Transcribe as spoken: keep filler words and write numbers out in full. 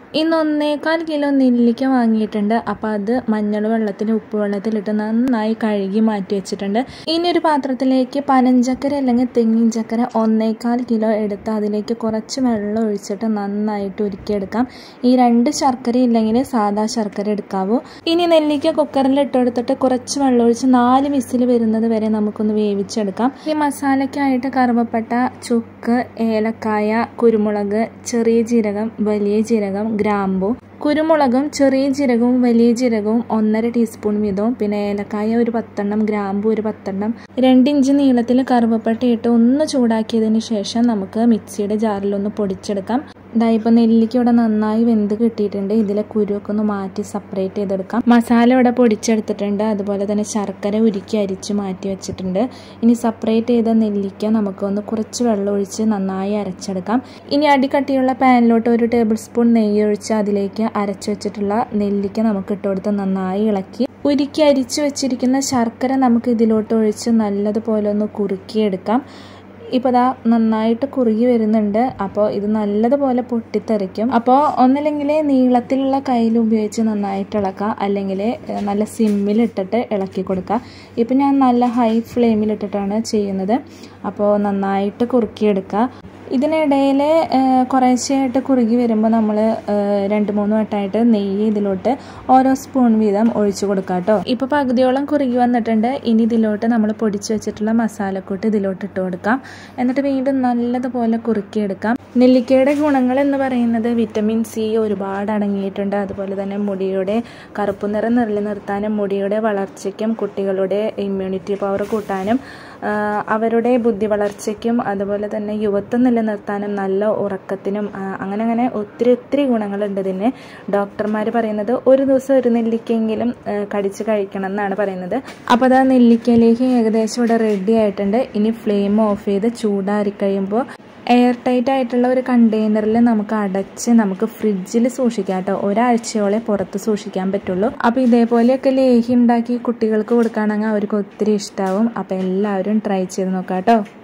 ഇന്ന് ഒന്നേകാൽ കിലോ നെല്ലിക്ക വാങ്ങിയിട്ടുണ്ട്. അപ്പോൾ അത് മഞ്ഞൾ വെള്ളത്തിൽ ഉപ്പ് വെള്ളത്തിലിട്ട് നന്നായി കഴുകി മാറ്റി വെച്ചിട്ടുണ്ട്. ഇനി ഒരു പാത്രത്തിലേക്ക് പനഞ്ചക്കര അല്ലെങ്കിൽ തെങ്ങിൻ ചക്കര ഒന്നേകാൽ കിലോ എടുത്ത് അതിലേക്ക് കുറച്ച് വെള്ളം ഒഴിച്ചിട്ട് നന്നായിട്ട് ഉരുക്കിയെടുക്കാം. ഈ രണ്ട് ശർക്കര ഇല്ലെങ്കിൽ സാധാ ശർക്കര എടുക്കാവൂ. ഇനി നെല്ലിക്ക കുക്കറിൽ ഇട്ടെടുത്തിട്ട് കുറച്ച് വെള്ളം ഒഴിച്ച് നാല് വിസിൽ വരുന്നത് വരെ നമുക്കൊന്ന് വേവിച്ചെടുക്കാം. ഈ മസാലയ്ക്കായിട്ട് കറുവപ്പട്ട, ചുക്ക്, ഏലക്കായ, കുരുമുളക്, ചെറിയ ജീരകം, വലിയ ജീരകം, ഗ്രാമ്പു, കുരുമുളകും ചെറിയ ജീരകവും വലിയ ജീരകവും ഒന്നര ടീസ്പൂൺ വീതവും, പിന്നെ ഏലക്കായ ഒരു പത്തെണ്ണം, ഗ്രാമ്പു ഒരു പത്തെണ്ണം, രണ്ടിഞ്ച് നീളത്തിൽ കറുവപ്പട്ട ഇട്ട് ഒന്ന് ചൂടാക്കിയതിന് ശേഷം നമുക്ക് മിക്സിയുടെ ജാറിലൊന്ന് പൊടിച്ചെടുക്കാം. ഇതാ ഇപ്പോൾ നെല്ലിക്ക ഇവിടെ നന്നായി വെന്ത് കിട്ടിയിട്ടുണ്ട്. ഇതിലെ കുരുവൊക്കെ ഒന്ന് മാറ്റി സെപ്പറേറ്റ് ചെയ്തെടുക്കാം. മസാല ഇവിടെ പൊടിച്ചെടുത്തിട്ടുണ്ട്. അതുപോലെ തന്നെ ശർക്കര ഉരുക്കി അരിച്ച് മാറ്റി വെച്ചിട്ടുണ്ട്. ഇനി സെപ്പറേറ്റ് ചെയ്ത നെല്ലിക്ക നമുക്കൊന്ന് കുറച്ച് വെള്ളം ഒഴിച്ച് നന്നായി അരച്ചെടുക്കാം. ഇനി അടിക്കട്ടിയുള്ള പാനിലോട്ട് ഒരു ടേബിൾ സ്പൂൺ നെയ്യ് ഒഴിച്ച് അതിലേക്ക് അരച്ച് വെച്ചിട്ടുള്ള നെല്ലിക്ക നമുക്ക് ഇട്ടുകൊടുത്ത് നന്നായി ഇളക്കി ഉരുക്കി അരിച്ച് വെച്ചിരിക്കുന്ന ശർക്കര നമുക്ക് ഇതിലോട്ട് ഒഴിച്ച് നല്ലതുപോലെ ഒന്ന് കുറുക്കിയെടുക്കാം. ഇപ്പോൾ ദാ നന്നായിട്ട് കുറുകി വരുന്നുണ്ട്. അപ്പോൾ ഇത് നല്ലതുപോലെ പൊട്ടിത്തെറിക്കും. അപ്പോൾ ഒന്നില്ലെങ്കിൽ നീളത്തിലുള്ള കയ്യിൽ ഉപയോഗിച്ച് നന്നായിട്ട് ഇളക്കുക, അല്ലെങ്കിൽ നല്ല സിമ്മിലിട്ടിട്ട് ഇളക്കി കൊടുക്കുക. ഇപ്പം ഞാൻ നല്ല ഹൈ ഫ്ലെയിമിലിട്ടിട്ടാണ് ചെയ്യുന്നത്. അപ്പോൾ നന്നായിട്ട് കുറുക്കിയെടുക്കുക. ഇതിനിടയിൽ കുറേശ്ശെയായിട്ട് കുറുകി വരുമ്പോൾ നമ്മൾ രണ്ട് മൂന്ന് വട്ടമായിട്ട് നെയ്യ് ഇതിലോട്ട് ഓരോ സ്പൂൺ വീതം ഒഴിച്ചു കൊടുക്കാം കേട്ടോ. ഇപ്പോൾ പകുതിയോളം കുറുകി വന്നിട്ടുണ്ട്. ഇനി ഇതിലോട്ട് നമ്മൾ പൊടിച്ച് വെച്ചിട്ടുള്ള മസാലക്കൂട്ട് ഇതിലോട്ട് ഇട്ട് കൊടുക്കാം. എന്നിട്ട് വീണ്ടും നല്ലതുപോലെ കുറുക്കിയെടുക്കാം. നെല്ലിക്കയുടെ ഗുണങ്ങൾ എന്ന് പറയുന്നത് വിറ്റമിൻ സി ഒരുപാട് അടങ്ങിയിട്ടുണ്ട്. അതുപോലെ തന്നെ മുടിയുടെ കറുപ്പ് നിറം നിലനിർത്താനും മുടിയുടെ വളർച്ചയ്ക്കും കുട്ടികളുടെ ഇമ്മ്യൂണിറ്റി പവർ കൂട്ടാനും അവരുടെ ബുദ്ധി വളർച്ചയ്ക്കും അതുപോലെ തന്നെ യുവത്വം നിലനിർത്താനും നല്ല ഉറക്കത്തിനും അങ്ങനെ അങ്ങനെ ഒത്തിരി ഒത്തിരി ഗുണങ്ങളുണ്ട് ഇതിന്. ഡോക്ടർമാർ പറയുന്നത് ഒരു ദിവസം ഒരു നെല്ലിക്കെങ്കിലും കടിച്ച് കഴിക്കണം എന്നാണ് പറയുന്നത്. അപ്പോൾ അത് നെല്ലിക്കയിലേക്ക് ഏകദേശം ഇവിടെ റെഡി ആയിട്ടുണ്ട്. ഇനി ഫ്ലെയിം ഓഫ് ചെയ്ത് ചൂടാറി കഴിയുമ്പോൾ എയർ ടൈറ്റ് ആയിട്ടുള്ള ഒരു കണ്ടെയ്നറിൽ നമുക്ക് അടച്ച് നമുക്ക് ഫ്രിഡ്ജിൽ സൂക്ഷിക്കാം കേട്ടോ. ഒരാഴ്ചയോളം പുറത്ത് സൂക്ഷിക്കാൻ പറ്റുള്ളൂ. അപ്പോൾ ഇതേപോലെയൊക്കെ ലേഹ്യം ഉണ്ടാക്കി കുട്ടികൾക്ക് കൊടുക്കുകയാണെങ്കിൽ അവർക്ക് ഒത്തിരി ഇഷ്ടമാവും. അപ്പോൾ എല്ലാവരും ട്രൈ ചെയ്ത് നോക്കാം കേട്ടോ.